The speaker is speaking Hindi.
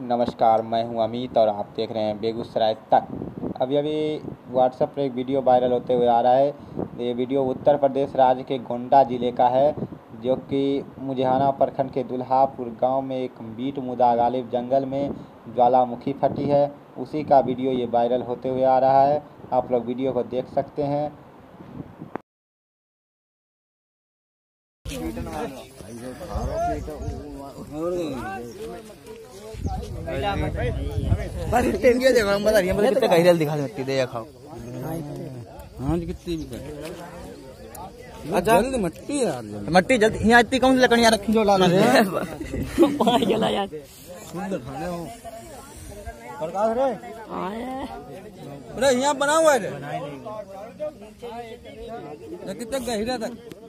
नमस्कार, मैं हूं अमित और आप देख रहे हैं बेगूसराय तक। अभी व्हाट्सएप पर एक वीडियो वायरल होते हुए आ रहा है। ये वीडियो उत्तर प्रदेश राज्य के गोंडा ज़िले का है, जो कि मुजहाना प्रखंड के दुल्हापुर गांव में एक बीट मुदा गालिब जंगल में ज्वालामुखी फटी है। उसी का वीडियो ये वायरल होते हुए आ रहा है। आप लोग वीडियो को देख सकते हैं। बस इतने देखो हम बता रही हैं कितने गहरे दिखा सकती दे खाओ। हाँ जी कितनी भी जल्दी मट्टी यार मट्टी जल्दी यहाँ इतनी कौन सी लकड़ियाँ रखी जो लाना है चला यार प्रकाश रे अरे यहाँ बना हुआ है कितने गहरा तक